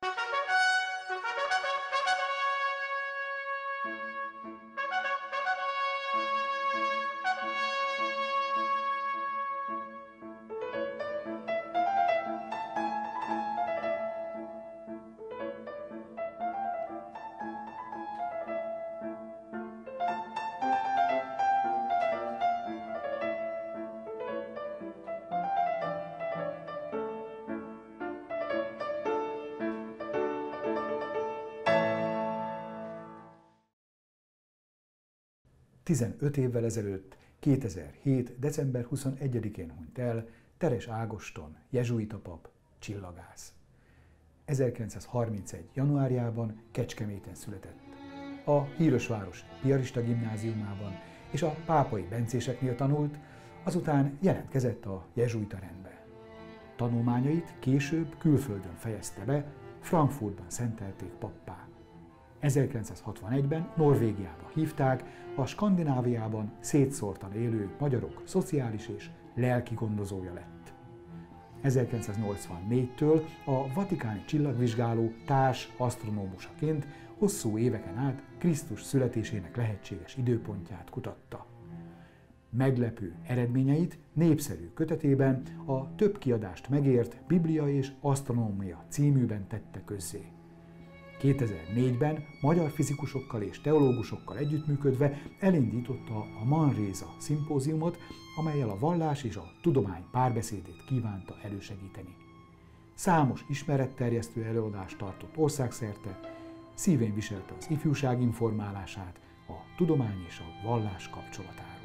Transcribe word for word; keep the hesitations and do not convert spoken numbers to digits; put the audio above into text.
tizenöt évvel ezelőtt, kétezer-hét. december huszonegyedikén hunyt el Teres Ágoston, jezsuita pap, csillagász. ezerkilencszázharmincegy. januárjában Kecskeméten született. A Hírösváros piarista gimnáziumában és a pápai bencéseknél tanult, azután jelentkezett a jezsuita rendbe. Tanulmányait később külföldön fejezte be, Frankfurtban szentelték pappá. ezerkilencszázhatvanegyben Norvégiába hívták, a Skandináviában szétszórtan élő magyarok szociális és lelki gondozója lett. ezerkilencszáznyolcvannégytől a vatikáni csillagvizsgáló társ asztronómusaként hosszú éveken át Krisztus születésének lehetséges időpontját kutatta. Meglepő eredményeit népszerű kötetében, a több kiadást megért Biblia és Asztronómia címűben tette közzé. kétezer-négyben magyar fizikusokkal és teológusokkal együttműködve elindította a Manréza szimpóziumot, amellyel a vallás és a tudomány párbeszédét kívánta elősegíteni. Számos ismeretterjesztő előadást tartott országszerte, szívén viselte az ifjúság informálását, a tudomány és a vallás kapcsolatáról.